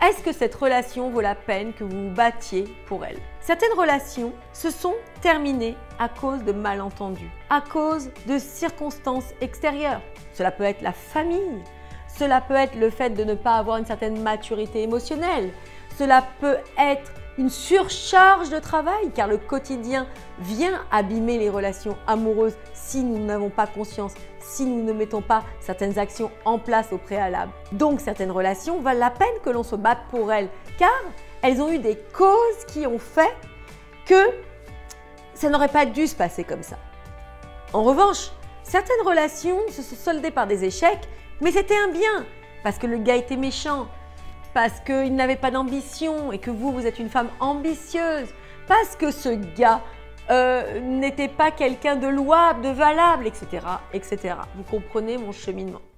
Est-ce que cette relation vaut la peine que vous vous battiez pour elle? Certaines relations se sont terminées à cause de malentendus, à cause de circonstances extérieures. Cela peut être la famille, cela peut être le fait de ne pas avoir une certaine maturité émotionnelle, cela peut être une surcharge de travail car le quotidien vient abîmer les relations amoureuses si nous n'avons pas conscience, si nous ne mettons pas certaines actions en place au préalable. Donc certaines relations valent la peine que l'on se batte pour elles car elles ont eu des causes qui ont fait que ça n'aurait pas dû se passer comme ça. En revanche, certaines relations se sont soldées par des échecs, mais c'était un bien parce que le gars était méchant, parce qu'il n'avait pas d'ambition et que vous êtes une femme ambitieuse, parce que ce gars n'était pas quelqu'un de louable, de valable, etc., etc. Vous comprenez mon cheminement.